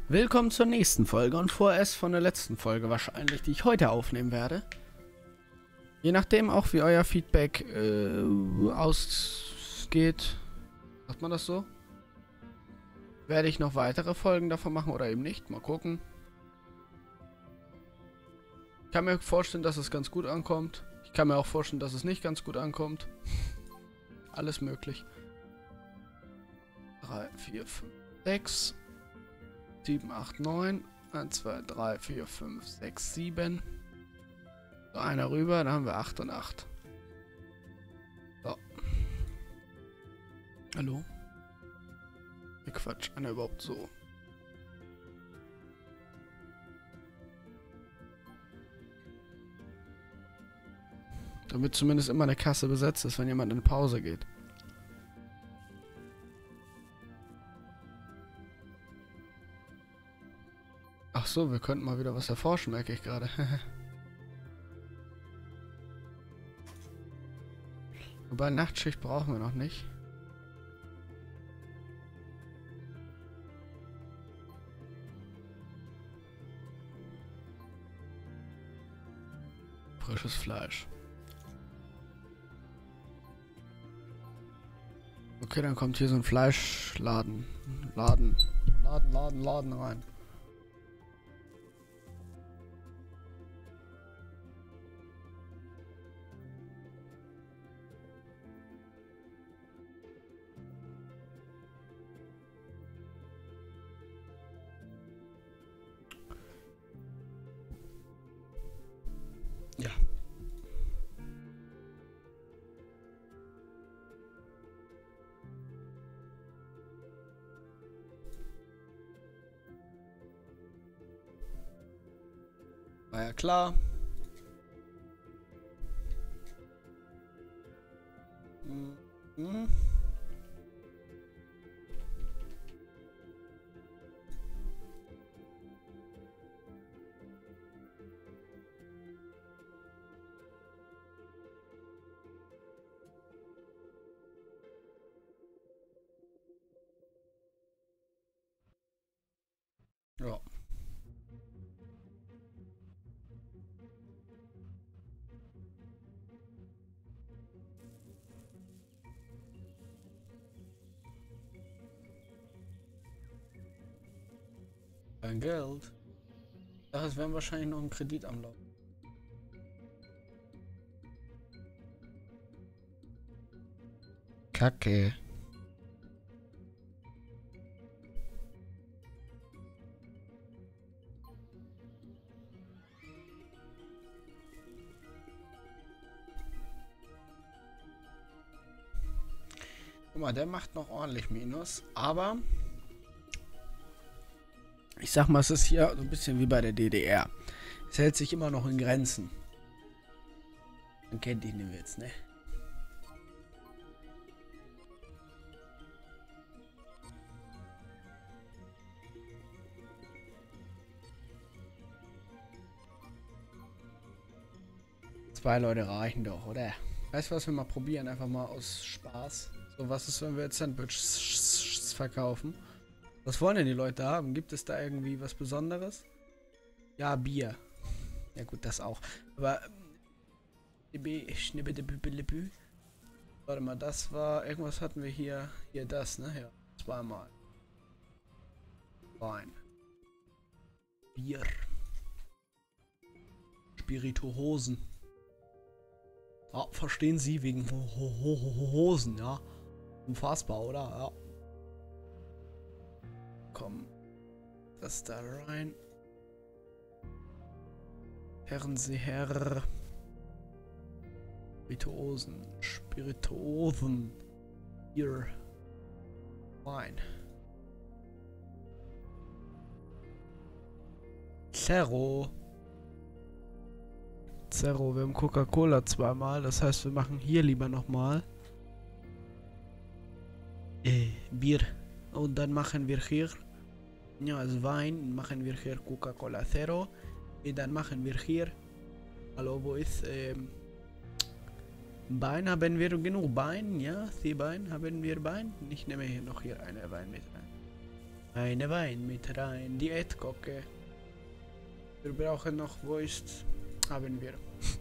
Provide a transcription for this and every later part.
Willkommen zur nächsten Folge und vorerst von der letzten Folge wahrscheinlich, die ich heute aufnehmen werde. Je nachdem auch, wie euer Feedback ausgeht, sagt man das so? Werde ich noch weitere Folgen davon machen oder eben nicht? Mal gucken. Ich kann mir vorstellen, dass es ganz gut ankommt. Ich kann mir auch vorstellen, dass es nicht ganz gut ankommt. Alles möglich. 3, 4, 5, 6, 7, 8, 9. 1, 2, 3, 4, 5, 6, 7. So, einer rüber, dann haben wir 8 und 8. So. Hallo? Wie Quatsch, einer überhaupt so? Damit zumindest immer eine Kasse besetzt ist, wenn jemand in Pause geht. Ach so, wir könnten mal wieder was erforschen, merke ich gerade. Wobei Nachtschicht brauchen wir noch nicht. Frisches Fleisch. Okay, dann kommt hier so ein Fleischladen. Laden rein. Ja. War ja klar. Mhm. Ja. Kein Geld. Ach, es werden wahrscheinlich noch ein Kredit am Laufen. Kacke. Guck mal, der macht noch ordentlich Minus, aber ich sag mal, es ist hier so ein bisschen wie bei der DDR. Es hält sich immer noch in Grenzen. Man kennt ihn den Witz, ne? Zwei Leute reichen doch, oder? Weißt du, was wir mal probieren? Einfach mal aus Spaß. So, was ist, wenn wir jetzt Sandwiches verkaufen? Was wollen denn die Leute haben? Gibt es da irgendwie was Besonderes? Ja, Bier. Ja gut, das auch. Aber warte mal, das war... Irgendwas hatten wir hier. Hier das, ne? Ja, zweimal. Wein. Bier. Spirituosen. Ah, verstehen Sie, wegen Hosen, ja. Unfassbar, oder? Ja. Komm. Das da rein. Fernseher. Spirituosen. Hier. Wein. Zero. Wir haben Coca-Cola zweimal. Das heißt, wir machen hier lieber nochmal. Bier. Und dann machen wir hier. Ja, also Wein. Machen wir hier Coca-Cola Zero. Und dann machen wir hier. Hallo, wo ist Bein? Haben wir genug Bein? Ja, Seebein. Haben wir Bein? Ich nehme hier noch eine Wein mit rein. Eine Wein mit rein, die Edgocke. Wir brauchen noch, wo ist? Haben wir.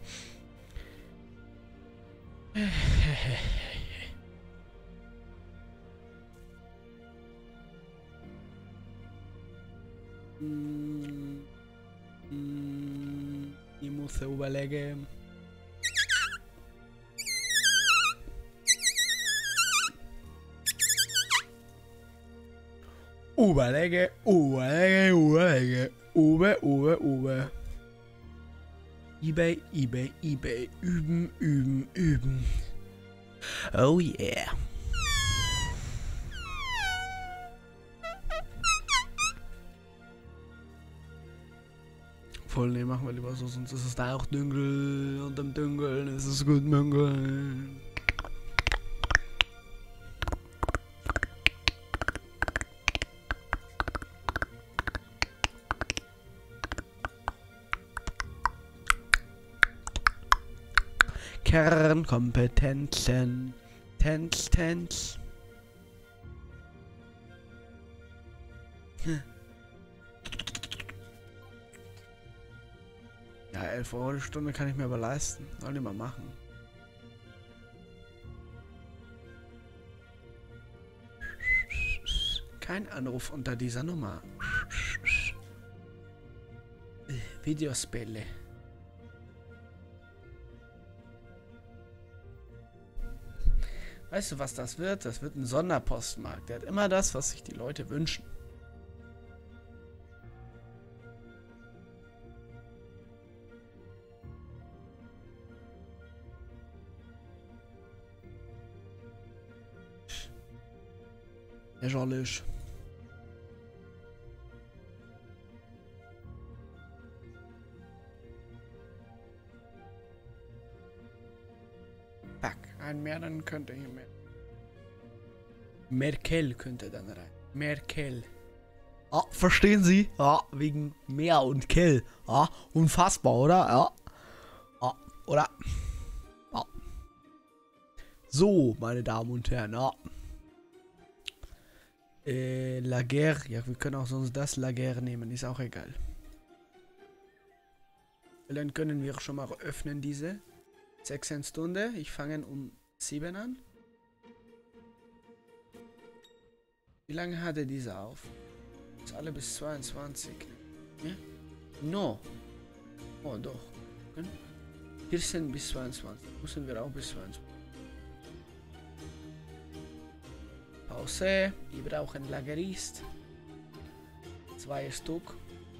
Ich muss überlegen. Überlege. Uwe. eBay. Üben. Oh yeah. Voll, ne, machen wir lieber so, sonst ist es da auch dunkel und im Dunkeln ist es gut dunkel. Kernkompetenzen. Tenz. Ja, 11 Euro die Stunde kann ich mir aber leisten. Soll ich mal machen. Kein Anruf unter dieser Nummer. Videospiele. Weißt du, was das wird? Das wird ein Sonderpostmarkt. Der hat immer das, was sich die Leute wünschen. Lächerlich. Pack. Ein mehr, dann könnte hier mehr. Merkel könnte dann rein. Merkel. Ah, verstehen Sie? Ja, wegen Meer und Kell. Ja, unfassbar, oder? Ja. Ja, oder? Ja. So, meine Damen und Herren, ja. Lager. Ja, wir können auch sonst das Lager nehmen, ist auch egal. Dann können wir schon mal öffnen diese. 6 Stunde. Ich fange um 7 an. Wie lange hatte diese auf? Ist alle bis 22. Ja? No. Oh, doch. 14 bis 22. Müssen wir auch bis 22. Pause. Wir brauchen Lagerist. 2 Stück.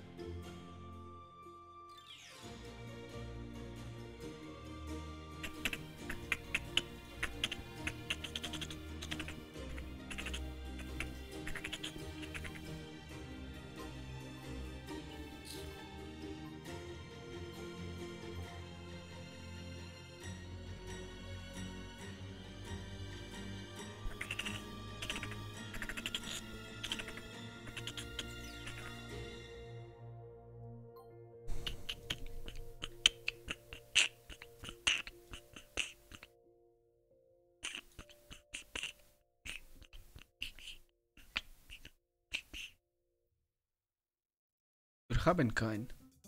Wir haben kein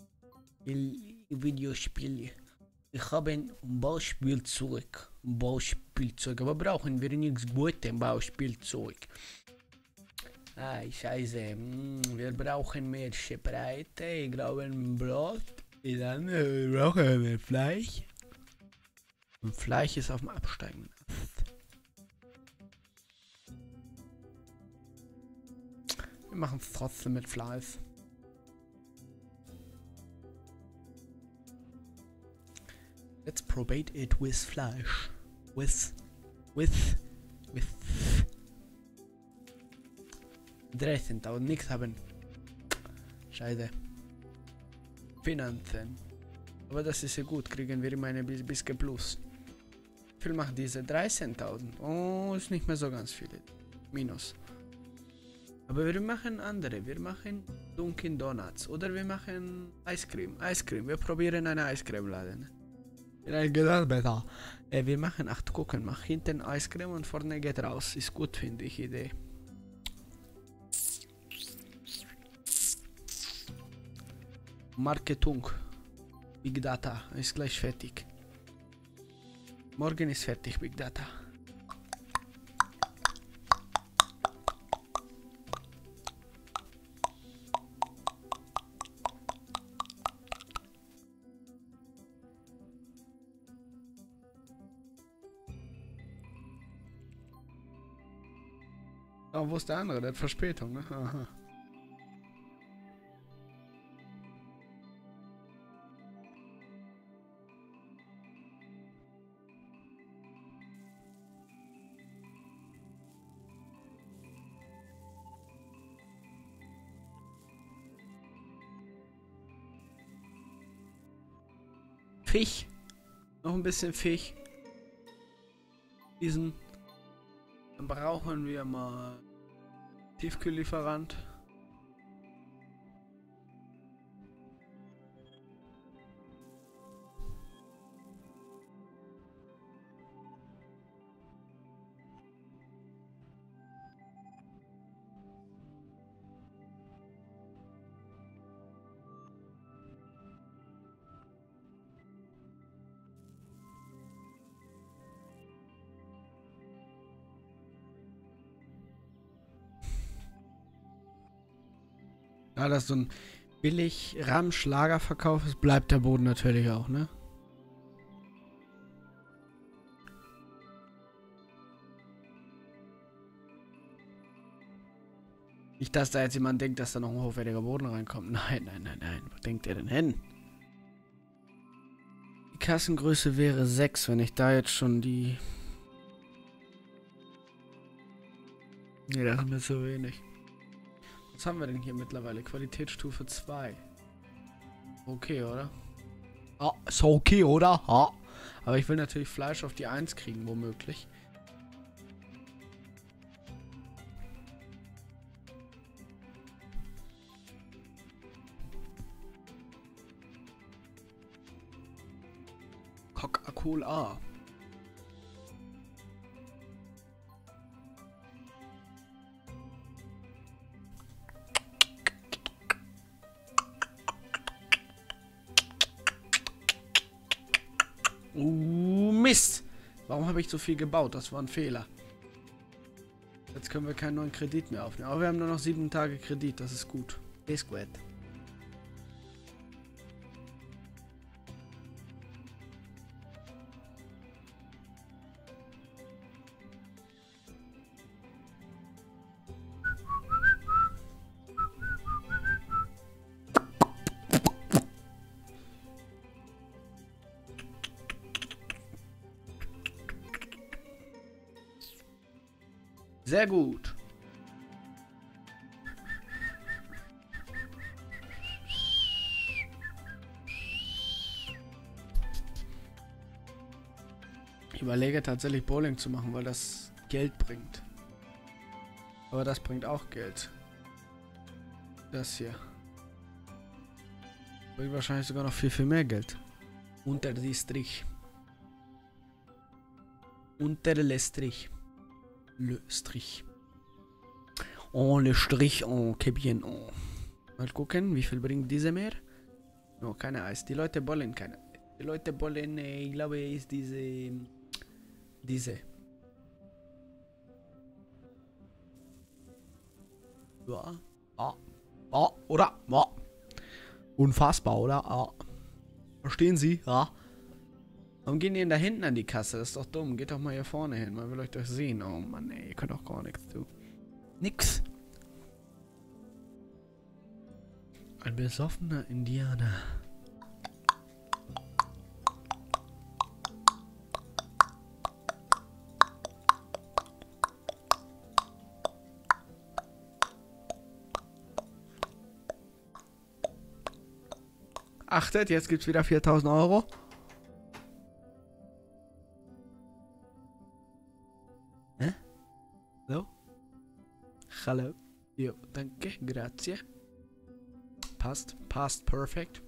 Videospiel. Wir haben ein Bauspielzeug. Aber brauchen wir nichts Gutes Bauspielzeug. Ah, scheiße. Wir brauchen mehr Breite. Ich glaube ein Brot. Und dann brauchen wir Fleisch. Und Fleisch ist auf dem absteigenden Ast. Wir machen es trotzdem mit Fleisch. Let's probate it with Fleisch. With 13.000, nichts haben. Scheiße. Finanzen. Aber das ist ja gut, kriegen wir immer eine bisschen plus. Wie viel macht diese? 13.000. Oh, ist nicht mehr so ganz viel. Minus. Aber wir machen andere. Wir machen Dunkin' Donuts. Oder wir machen Eiscreme. Wir probieren eine Eiscremeladen. Geht besser. Wir machen 8 gucken, mach hinten Eiscreme und vorne geht raus. Ist gut, finde ich, Idee. Marketung. Big Data ist gleich fertig. Morgen ist fertig, Big Data. Aber wo ist der andere? Der hat Verspätung, ne? Aha. Fisch. Noch ein bisschen Fisch. Dann brauchen wir mal Tiefkühllieferant. Ja, das ist so ein billig Ramsch-Lagerverkauf ist, bleibt der Boden natürlich auch, ne? Nicht, dass da jetzt jemand denkt, dass da noch ein hochwertiger Boden reinkommt. Nein, nein, nein, nein. Wo denkt ihr denn hin? Die Kassengröße wäre 6, wenn ich da jetzt schon die... Ne, das ist mir zu wenig. Was haben wir denn hier mittlerweile? Qualitätsstufe 2. Okay, oder? Ah, ist okay, oder? Ah. Aber ich will natürlich Fleisch auf die 1 kriegen, womöglich. Coca-Cola. Mist! Warum habe ich so viel gebaut? Das war ein Fehler. Jetzt können wir keinen neuen Kredit mehr aufnehmen. Aber wir haben nur noch 7 Tage Kredit. Das ist gut. Ist gut. Sehr gut. Ich überlege tatsächlich Bowling zu machen, weil das Geld bringt. Aber das bringt auch Geld. Das hier. Bringt wahrscheinlich sogar noch viel, viel mehr Geld. Unter die Strich. Unter le Strich. Le Strich. Oh, le Strich. Oh, que bien. Oh. Mal gucken, wie viel bringt diese mehr? No, keine Eis. Die Leute wollen keine. Die Leute wollen, ich glaube, ist diese. Diese. Ja. Ah. Ah, oder? Ja. Unfassbar, oder? Ah. Verstehen Sie? Ja. Warum gehen die denn da hinten an die Kasse? Das ist doch dumm. Geht doch mal hier vorne hin. Man will euch doch sehen. Oh Mann, ey. Ihr könnt doch gar nichts tun. Nix. Ein besoffener Indianer. Achtet, jetzt gibt's wieder 4.000 Euro. Hä? So? Hallo. Jo, danke, grazie. Passt, passt, perfekt.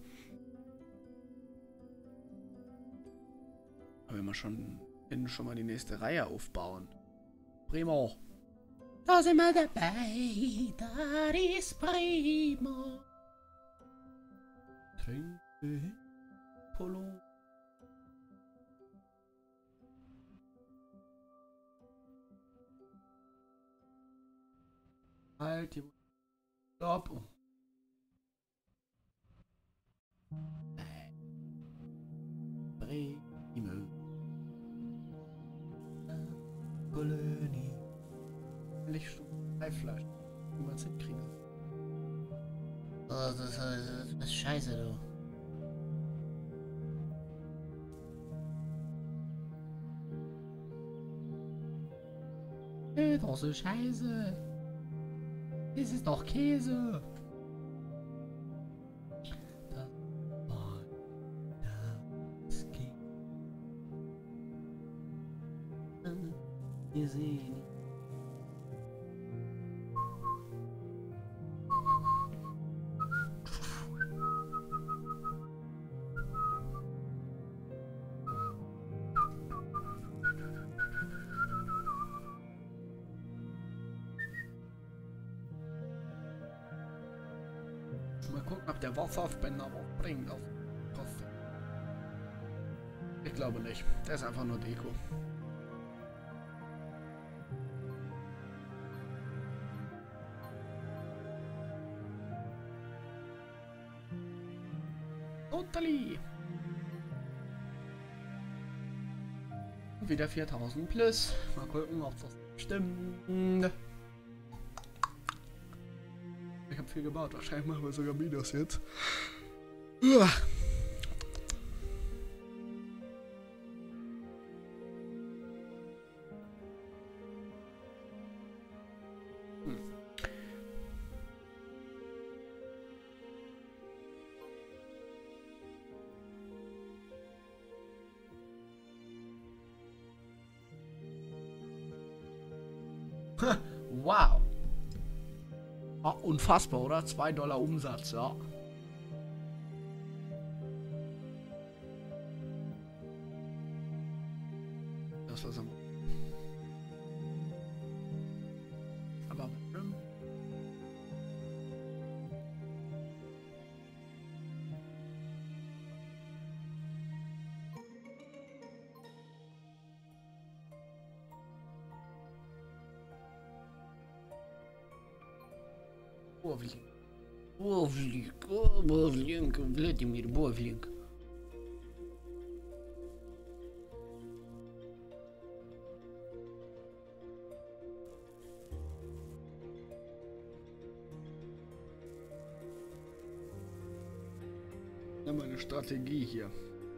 Aber wenn wir schon mal die nächste Reihe aufbauen. Primo. Da sind wir dabei. Das ist primo. Getränke, Polo. Halt, die Stopp. Breme. Kolonie. Milchstufenfleisch. Wie man es hinkriegen. Oh, das ist scheiße, du. Das ist scheiße. Das ist doch Käse. Das war das Käse. Wir sehen. Mal gucken, ob der Wasserspender was bringt. Ich glaube nicht. Der ist einfach nur Deko. Totally. Wieder 4000 plus. Mal gucken, ob das stimmt. Ich habe viel gebaut. Wahrscheinlich machen wir sogar Minus jetzt. Uah. Wow. Ah, unfassbar, oder? $2 Umsatz, ja. Das war's am. Aber Бовлинг. Бовлинг. О, Бовлинг. Владимир Бовлинг. Ja, meine Strategie hier.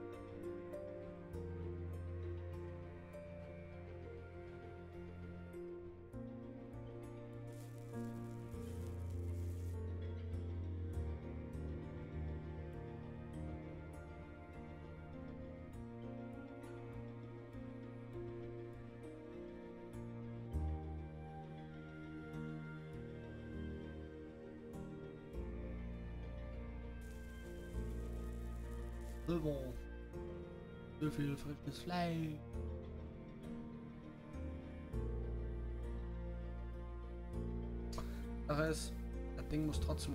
Bon. So viel frisches Fleisch. Sache ist, das Ding muss trotzdem.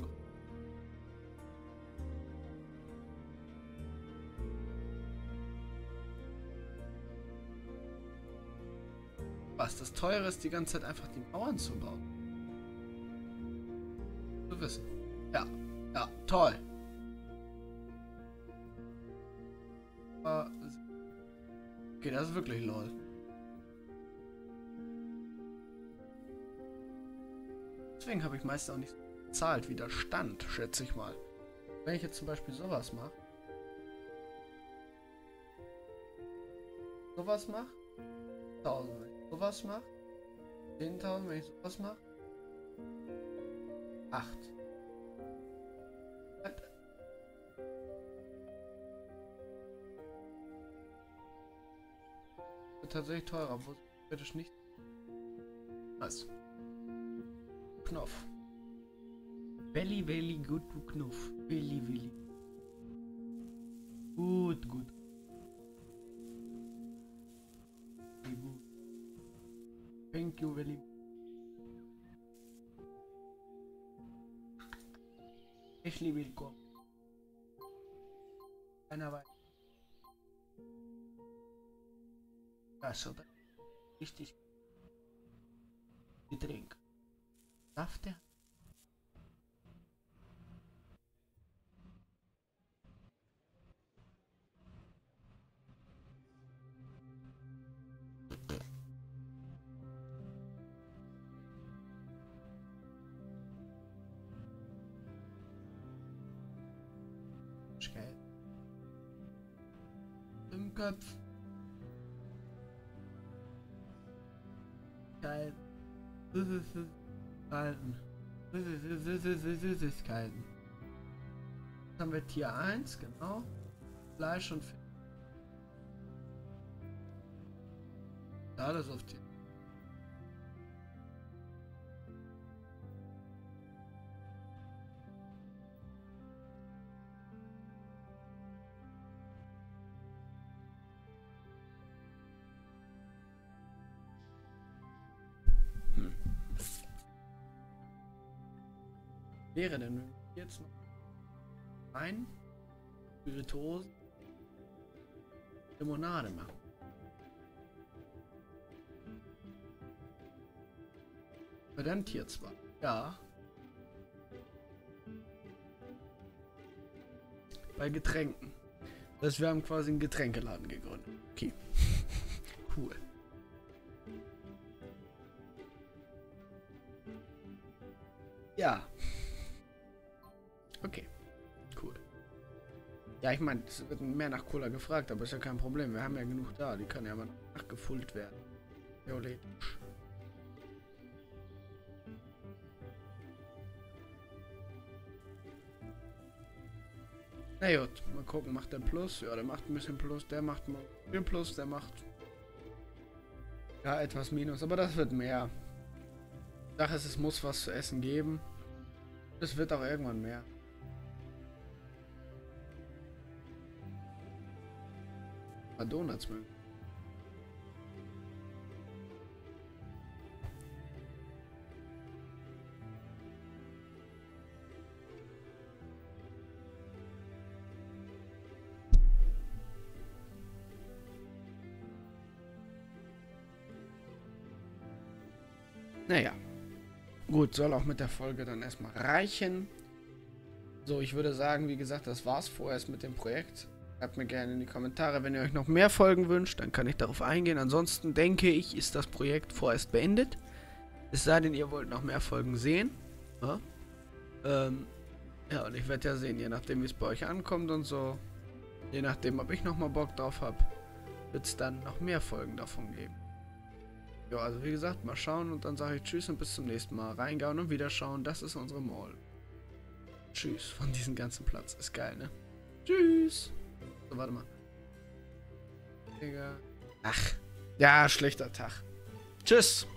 Was das teure ist, die ganze Zeit einfach die Mauern zu bauen. Zu wissen. Ja, ja, toll. Okay, das ist wirklich lol. Deswegen habe ich meistens auch nicht so bezahlt wie der Stand, schätze ich mal. Wenn ich jetzt zum Beispiel sowas mache. Sowas mache. 1000, wenn ich sowas mache. 10.000, wenn ich sowas mache. 8. Tatsächlich teurer, wo kritisch nicht. Nice. Knopf. Belly, Belly, gut, du Knopf. Belly, Belly. Gut, gut. Gut. Thank you, Belly. Herzlich willkommen. Einer weiß. Ja, so, richtig Getränk. Darf der? Im Kopf. Geil. Halten. Süßigkeiten. Jetzt haben wir Tier 1, genau. Fleisch und Fisch. Alles auf Tier. Wäre denn jetzt noch ein Spirituosen Limonade machen? Bei dann Tier 2. Ja. Bei Getränken. Das heißt, wir haben quasi einen Getränkeladen gegründet. Okay. Cool. Ja. Okay. Cool. Ja, ich meine, es wird mehr nach Cola gefragt, aber ist ja kein Problem. Wir haben ja genug da. Die kann ja mal nachgefüllt werden. Theoretisch. Na gut, mal gucken, macht der Plus? Ja, der macht ein bisschen Plus, der macht mal viel Plus, der macht ja etwas Minus, aber das wird mehr. Sache ist, es muss was zu essen geben. Es wird auch irgendwann mehr. Mal Donuts mögen. Naja. Gut, soll auch mit der Folge dann erstmal reichen. So, ich würde sagen, wie gesagt, das war's vorerst mit dem Projekt. Schreibt mir gerne in die Kommentare, wenn ihr euch noch mehr Folgen wünscht, dann kann ich darauf eingehen. Ansonsten denke ich, ist das Projekt vorerst beendet. Es sei denn, ihr wollt noch mehr Folgen sehen. Ja, ja, und ich werde ja sehen, je nachdem wie es bei euch ankommt und so. Je nachdem, ob ich nochmal Bock drauf habe, wird es dann noch mehr Folgen davon geben. Ja, also wie gesagt, mal schauen und dann sage ich Tschüss und bis zum nächsten Mal. Reingauen und wieder schauen, das ist unsere Mall. Tschüss von diesem ganzen Platz. Ist geil, ne? Tschüss. So, warte mal. Digga. Ach. Ja, schlechter Tag. Tschüss.